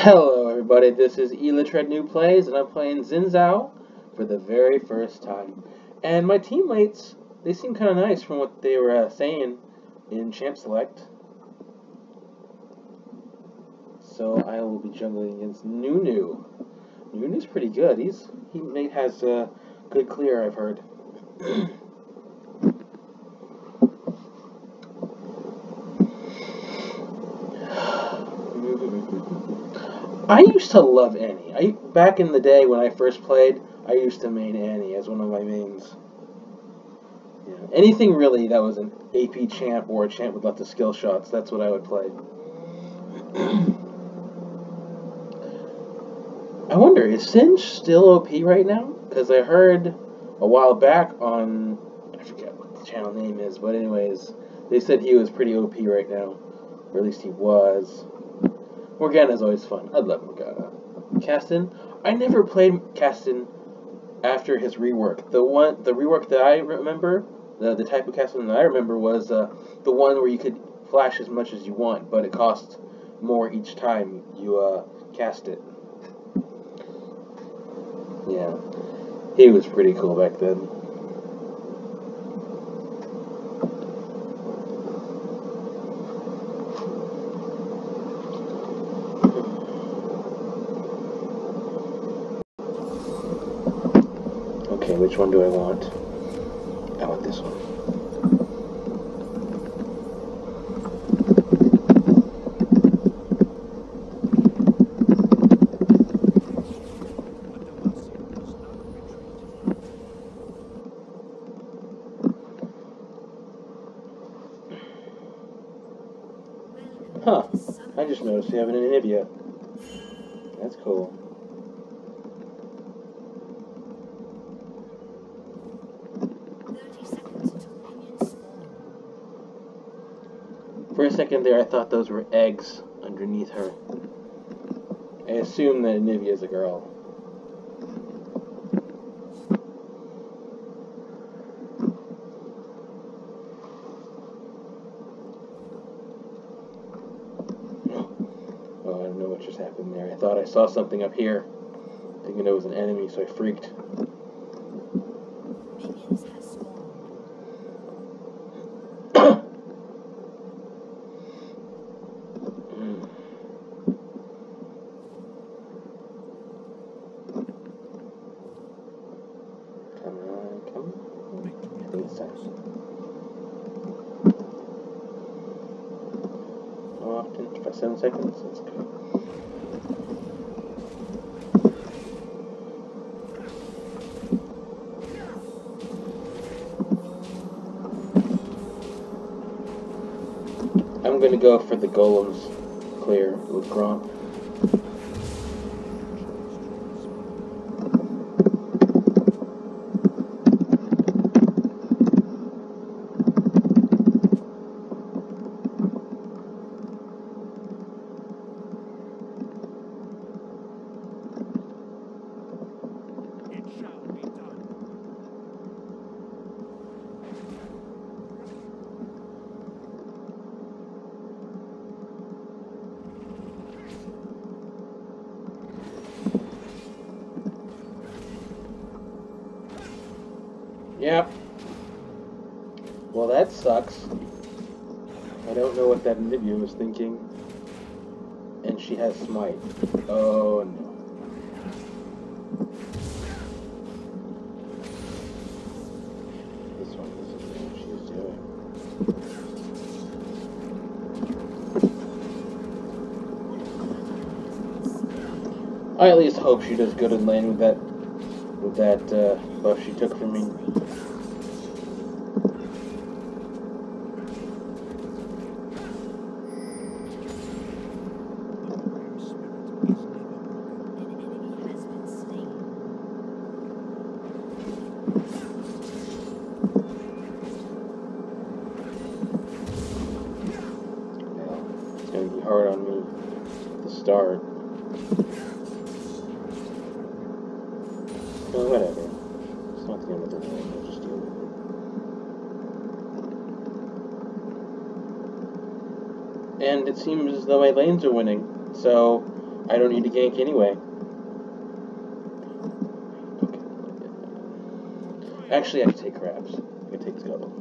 Hello everybody, this is Elatrednu Plays, and I'm playing Zinzao for the very first time. And my teammates, they seem kind of nice from what they were saying in Champ Select. So I will be juggling against Noob. Noob's pretty good. He has a good clear, I've heard. I used to love Annie. Back in the day when I first played, I used to main Annie as one of my mains. Yeah, anything really that was an AP champ or a champ with lots of skill shots, that's what I would play. I wonder, is Singe still OP right now? Because I heard a while back on, I forget what the channel name is, but anyways, they said he was pretty OP right now. Or at least he was. Morgana's always fun. I love Morgana. Caston, I never played Caston after his rework. The rework that I remember, the type of Caston that I remember was the one where you could flash as much as you want, but it cost more each time you cast it. Yeah, he was pretty cool back then. Okay, which one do I want? I want this one. Huh, I just noticed you have an Anivia. That's cool. For a second there, I thought those were eggs underneath her. I assume that Anivia is a girl. Oh, I don't know what just happened there. I thought I saw something up here, thinking it was an enemy, so I freaked. Come on. I think it's time. How often? 7 seconds? That's good. I'm gonna go for the golems clear with Gromp. Yep. Well, that sucks. I don't know what that Anivia was thinking. And she has smite. Oh no. This one doesn't know what she's doing. I at least hope she does good in lane with that buff she took from me. It's gonna be hard on me to start. Well, whatever. It's not the end of the world. I'll just deal with it. And it seems as though my lanes are winning. So, I don't need to gank anyway. Okay. Actually, I can take crabs. I can take this couple.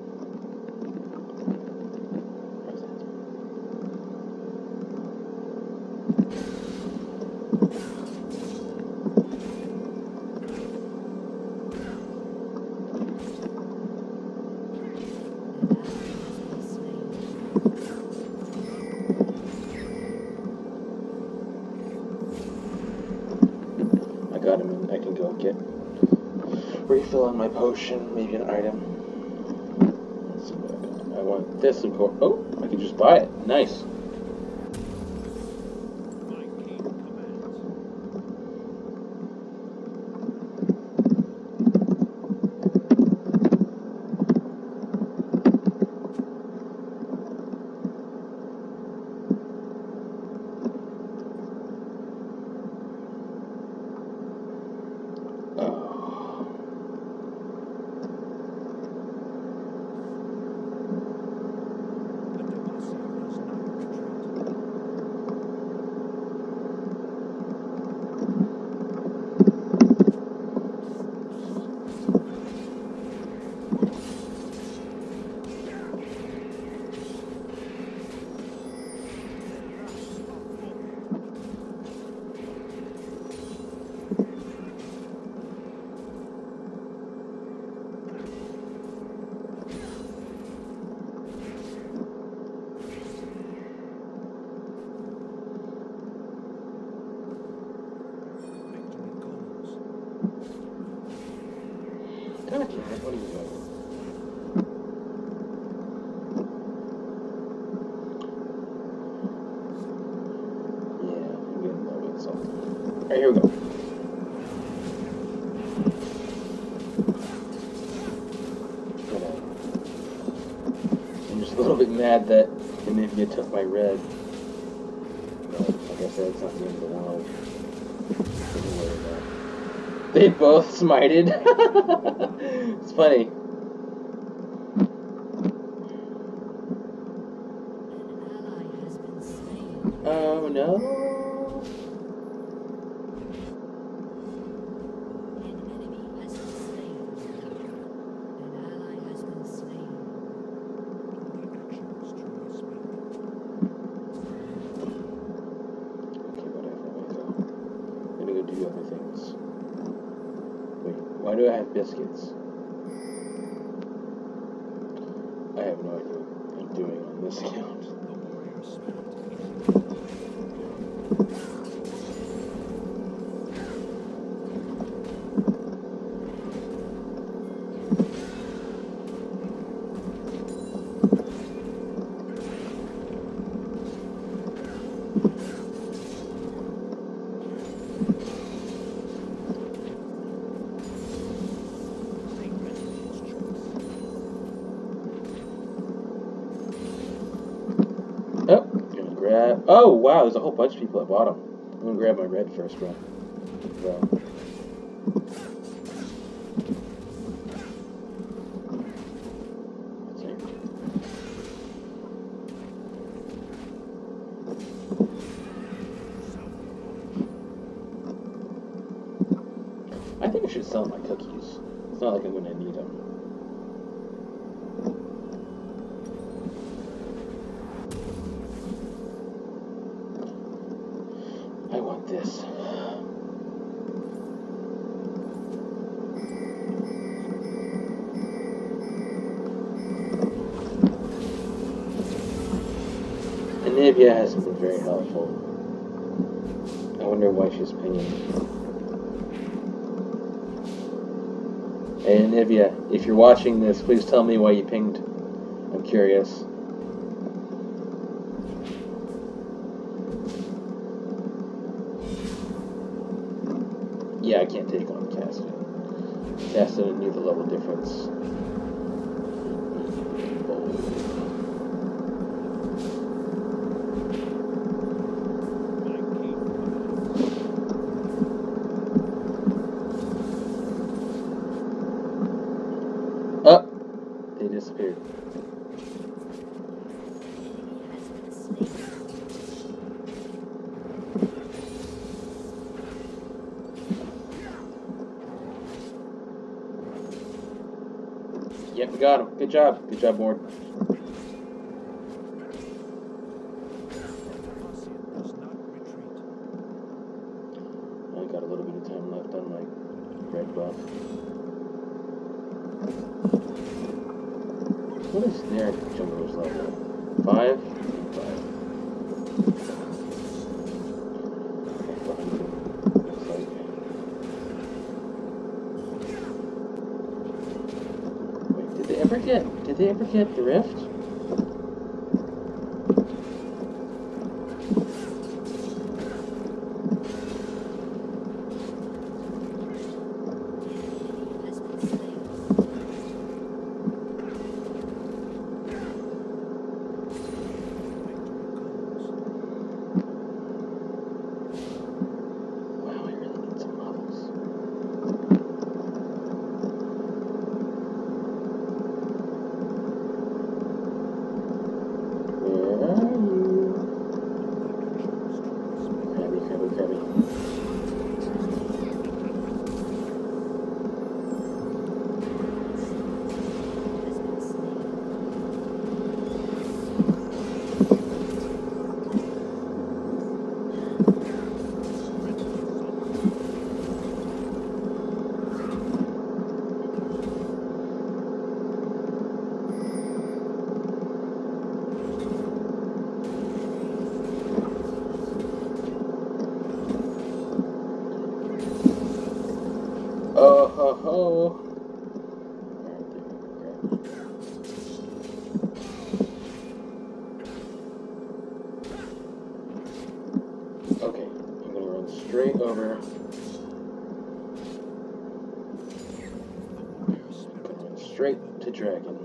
Got him, and I can go get refill on my potion, maybe an item. Let's see what I got. I want this, of course. Oh, I can just buy it. Nice. What are you doing? Yeah, I'm getting a little bit salty. Alright, here we go. I'm just a little bit mad that Anivia took my red. But, like I said, it's not the end of the world. They both smited. It's funny. Oh no. Do other things. Wait, why do I have biscuits? I have no idea what I'm doing on this account. Oh, wow, there's a whole bunch of people at bottom. I'm going to grab my red first, bro. I think I should sell my cookies. It's not like I'm going to need them. I want this. Anivia hasn't been very helpful. I wonder why she's pinging. Hey Anivia, if you're watching this, please tell me why you pinged. I'm curious. Yeah, I can't take on Caston. Caston knew the level difference. Oh! They disappeared. We got him. Good job. Good job, Mord. I got a little bit of time left on my red buff. What is their jungler's level? 5? 5. Looks like. Wait, did they ever get the rift? Oh ho ho! Okay, I'm gonna run straight over. Gonna run straight to Dragon.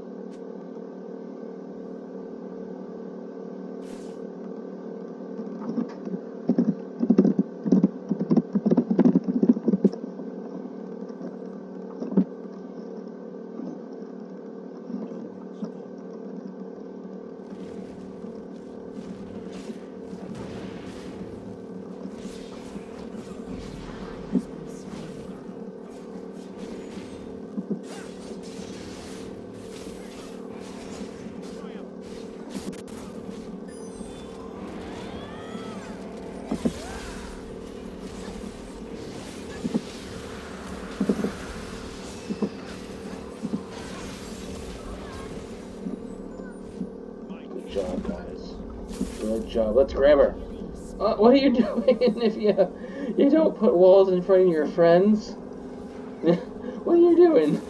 Good job, guys. Good job. Let's grab her. What are you doing if you don't put walls in front of your friends? What are you doing?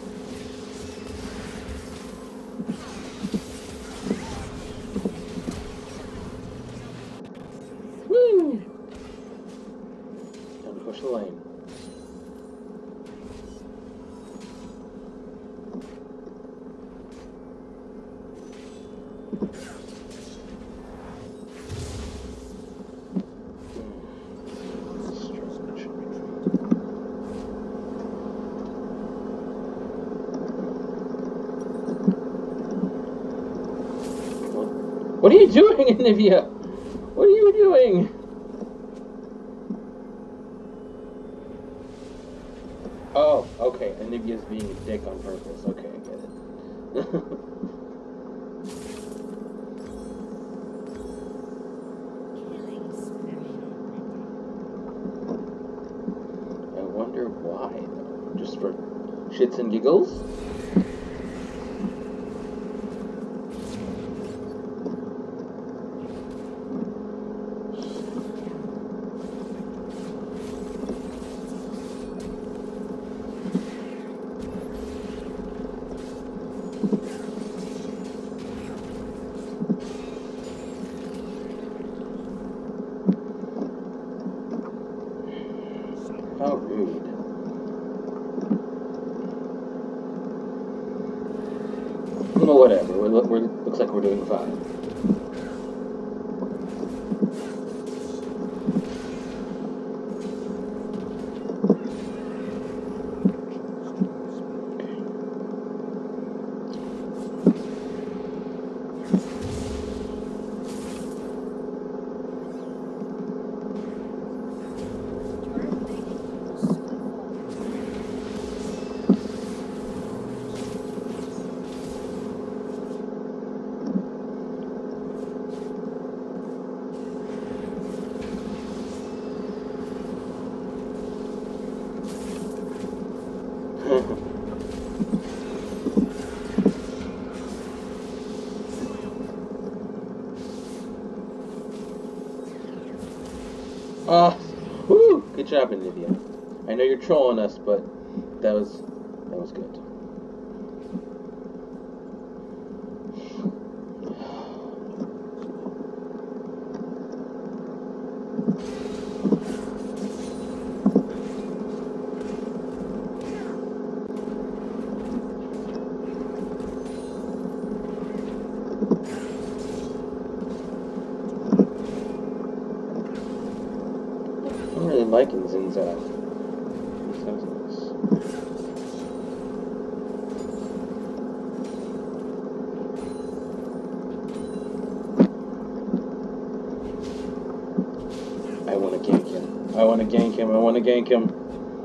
Woo! Time to push the lane. What are you doing, Anivia? What are you doing? Oh, okay. Anivia's being a dick on purpose. Okay, I get it. I wonder why, though. Just for shits and giggles? How rude. Well, whatever. Looks like we're doing fine. Woo! Good job, Anivia. I know you're trolling us, but that was good. I'm really liking Zin's I want to gank him. I want to gank him. I want to gank him.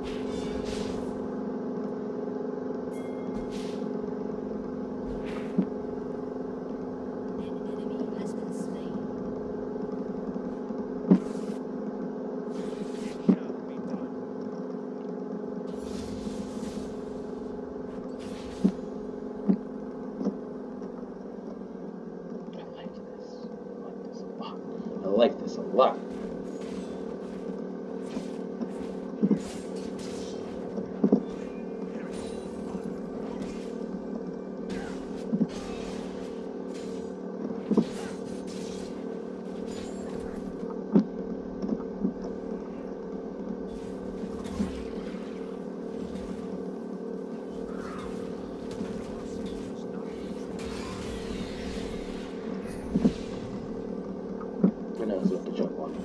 I like this a lot. Who knows what to jump on?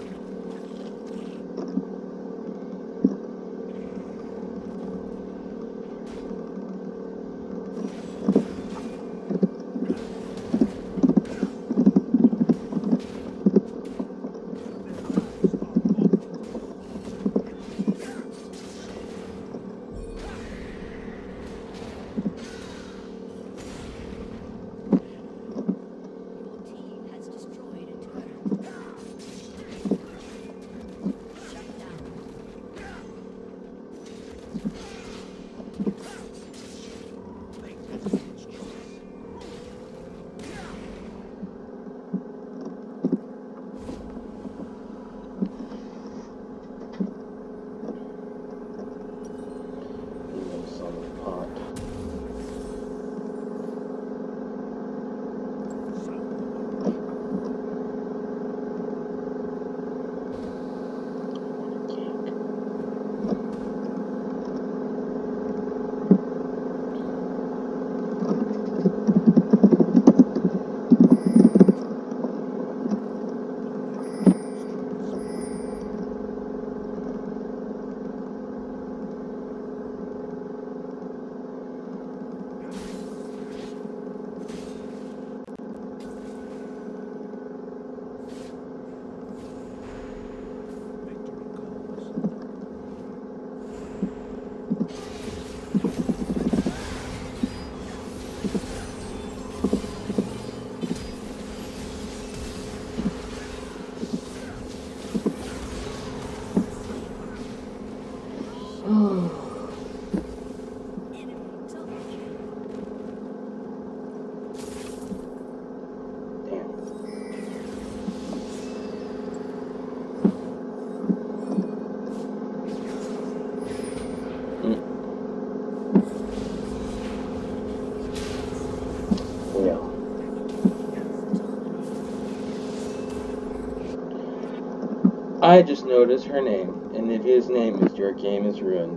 I just noticed her name, and Anivia's name is Your Game is Ruined.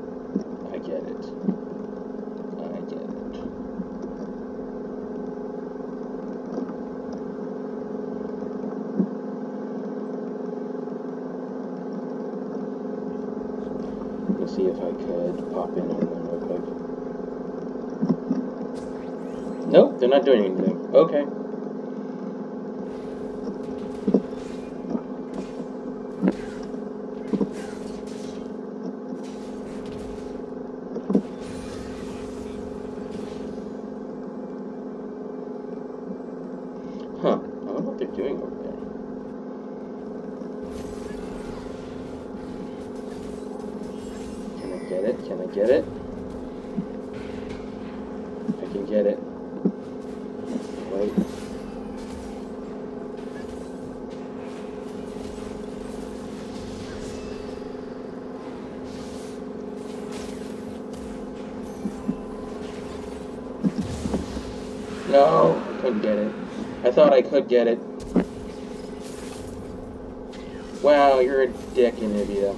I get it. I get it. Let me see if I could pop in on them real quick. Nope, they're not doing anything. Okay. Huh, I wonder what they're doing over there. Can I get it? Can I get it? I can get it. Wait. No, I couldn't get it. I thought I could get it. Wow, you're a dick, Anivia.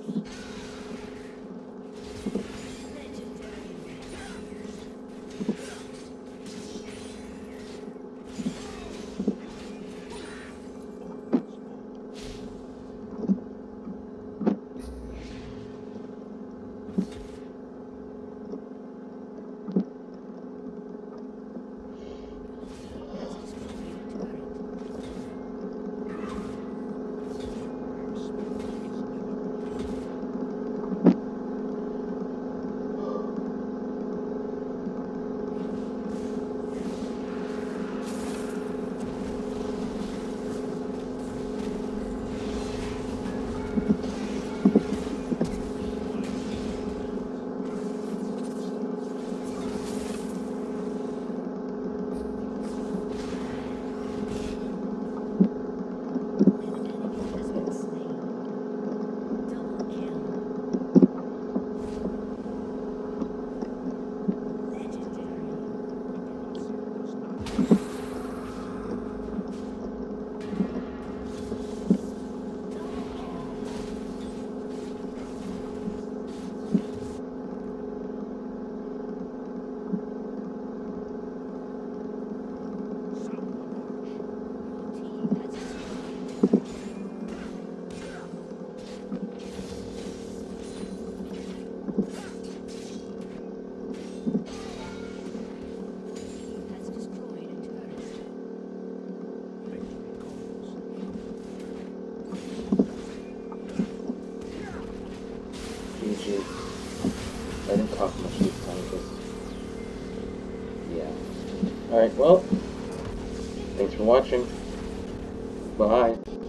GG. I didn't talk much this time because, yeah. Alright, well, thanks for watching. Bye.